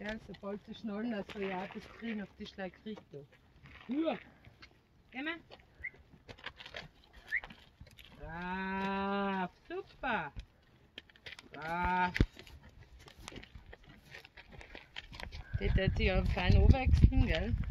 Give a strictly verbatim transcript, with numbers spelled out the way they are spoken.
Gell, sobald sie schnallen, also ja, das kriegen auf die Schlag kriegt da. Ja. Geh mal. Brav, super. Brav. Die tut sich ja fein anwachsen, gell?